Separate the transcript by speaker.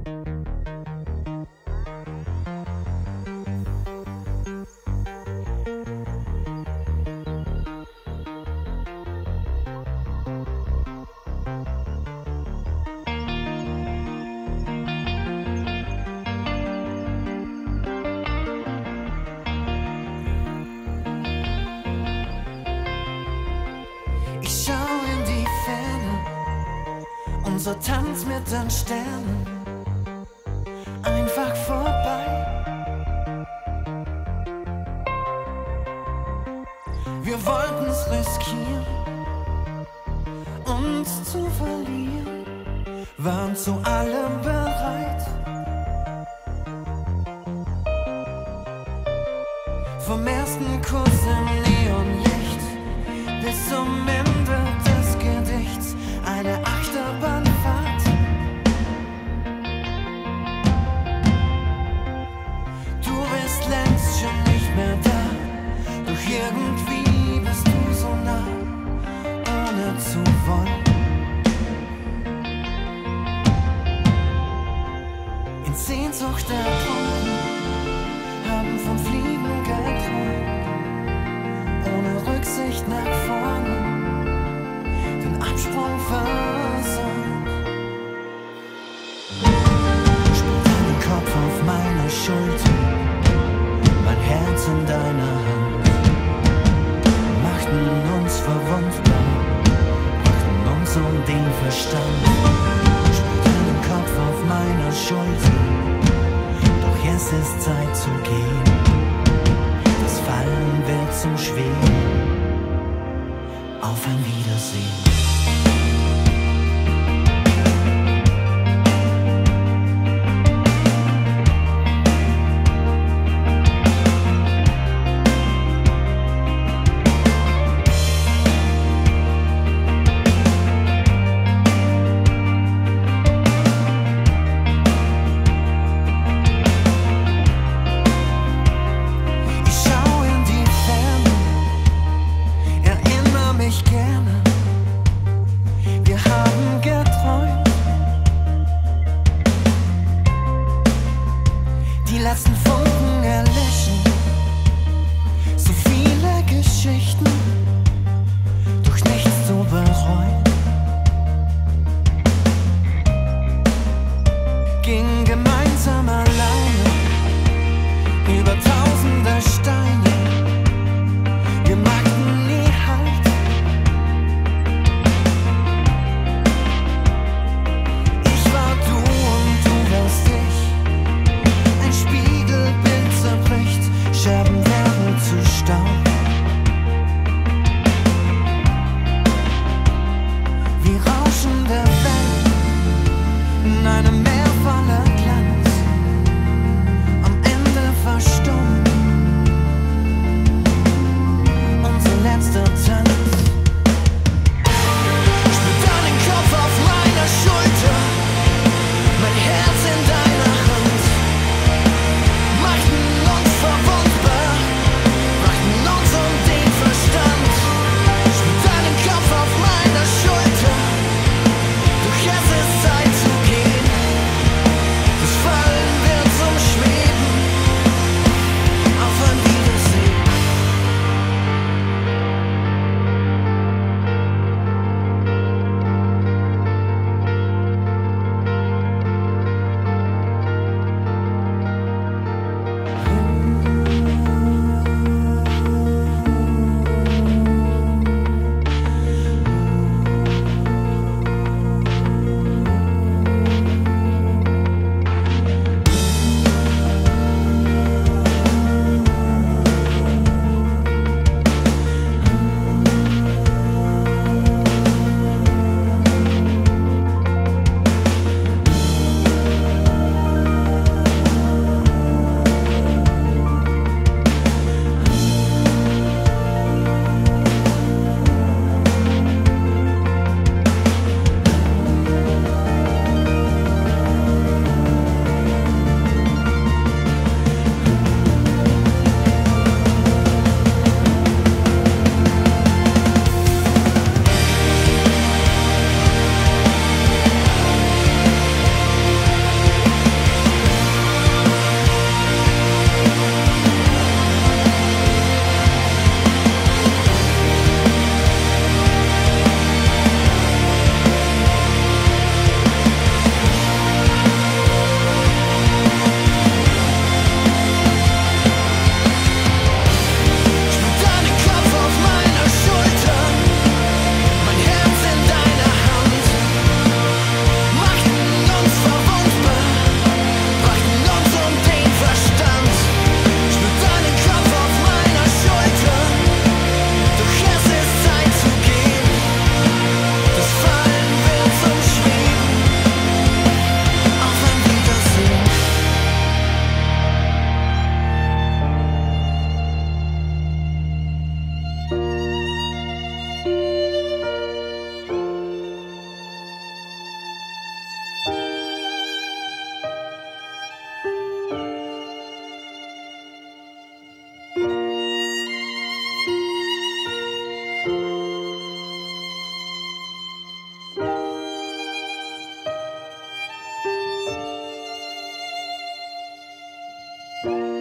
Speaker 1: Unser Tanz mit den Sternen einfach vorbei. Wir wollten's riskieren, uns zu verlieren, waren zu allem bereit. Vom ersten Kuss im Neonlicht bis zum Ende des Gedichts eine Achterbahnfahrt. Du bist längst schon nicht mehr da, doch irgendwie bist du so nah, ohne zu wollen. In Sehnsucht ertrunken, haben vom Fliegen geträumt, ohne Rücksicht nach vorne, den Absprung versäumt. Spür deinen Kopf auf meiner Schulter, mein Herz in deiner Hand, machten uns verwundbar, brachten uns um den Verstand. Spür deinen Kopf auf meiner Schulter, doch jetzt ist Zeit zu gehen. Das Fallen wird zum Schweben, auf ein Wiedersehen. Die letzten Funken erlöschen, so viele Geschichten, durch nichts zu bereuen. Ging gemeinsam alleine über tausende Steine, wir machten nie Halt. Ich war du und du warst ich. Spiegelbild zerbricht, Scherben werden zu Staub. Wie rauschende Wellen in einem Meer voller Glanz, am Ende verstummt unser letzter Tanz. Spür deinen Kopf auf meiner Schulter, mein Herz in deiner Hand, machten uns verwundbar, brachten uns um den Verstand. Spür deinen Kopf auf meiner Schulter, doch jetzt ist Zeit zu gehen. Tschüss.